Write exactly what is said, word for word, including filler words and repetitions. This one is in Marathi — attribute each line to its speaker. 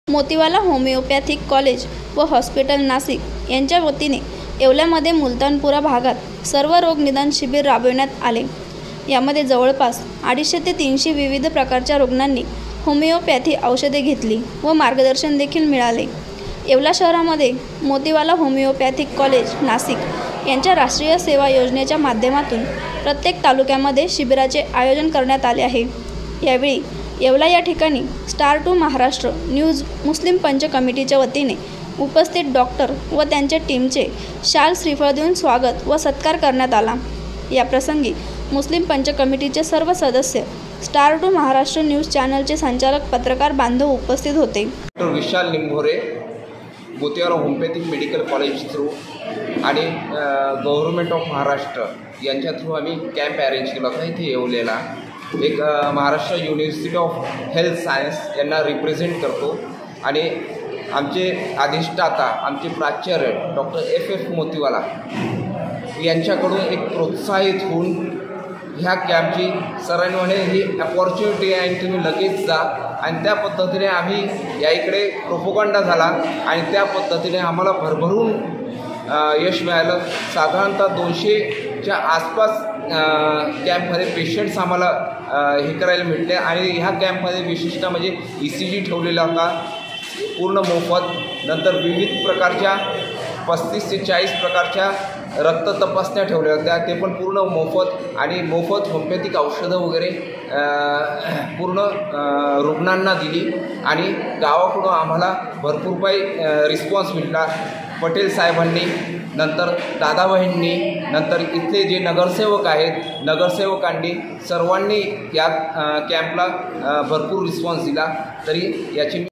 Speaker 1: मोतीवाला होमिओपॅथिक कॉलेज व हॉस्पिटल नाशिक यांच्या वतीने येवल्यामध्ये मुलतानपुरा भागात सर्व रोग निदान शिबिर राबविण्यात आले। यामध्ये जवळपास अडीचशे ते तीनशे विविध प्रकारच्या रुग्णांनी होमिओपॅथी औषधे घेतली व मार्गदर्शन देखील मिळाले। येवला शहरामध्ये मोतीवाला होमिओपॅथिक कॉलेज नाशिक यांच्या राष्ट्रीय सेवा योजनेच्या माध्यमातून प्रत्येक तालुक्यामध्ये शिबिराचे आयोजन करण्यात आले आहे। यावेळी येवला या ठिकाणी star two Maharashtra news Muslim Panch कमिटीच्या वतीने उपस्थित डॉक्टर व त्यांच्या टीमचे शाल श्रीफळ देऊन स्वागत व सत्कार करण्यात आला। या प्रसंगी मुस्लिम पंच कमिटीचे सर्व सदस्य, स्टार टू महाराष्ट्र न्यूज चॅनलचे संचालक, पत्रकार बांधव उपस्थित होते।
Speaker 2: Doctor Vishal Nimbhore, Motiwala homeopathic medical college through आणि गव्हर्नमेंट ऑफ महाराष्ट्र यांच्या थ्रू आम्ही कॅम्प अरेंज केला होता इथे येवलेला। एक Maharashtra university of health science यांना रिप्रेझेंट करतो आणि आमचे अधिष्ठाता, आमचे प्राचार्य डॉक्टर एफ एफ मोतीवाला यांच्याकडून एक प्रोत्साहित होऊन ह्या कॅम्पची सरांनी म्हणे ही अपॉर्च्युनिटी आहे आणि तुम्ही लगेच जा, आणि त्या पद्धतीने आम्ही या इकडे प्रोपोगंडा झाला आणि त्या पद्धतीने आम्हाला भरभरून यश मिळालं। साधारणतः दोनशेच्या आसपास कॅम्पमध्ये पेशंट्स आम्हाला हे करायला भेटले आणि ह्या कॅम्पमध्ये विशिष्ट म्हणजे ई सी जी ठेवलेला होता पूर्ण मोफत। नंतर विविध प्रकारच्या पस्तीस ते चाळीस प्रकारच्या रक्त तपासण्या ठेवल्या होत्या, ते पण पूर्ण मोफत, आणि मोफत होमिओपॅथिक औषधं वगैरे पूर्ण रुग्णांना दिली आणि गावाकडून आम्हाला भरपूर काही रिस्पॉन्स मिळाला। पटेल साहेबांनी, नंतर दादाबाईंनी, नंतर इथले जे नगरसेवक आहेत नगरसेवकांनी सर्वांनी या कॅम्पला भरपूर रिस्पॉन्स दिला। तरी याची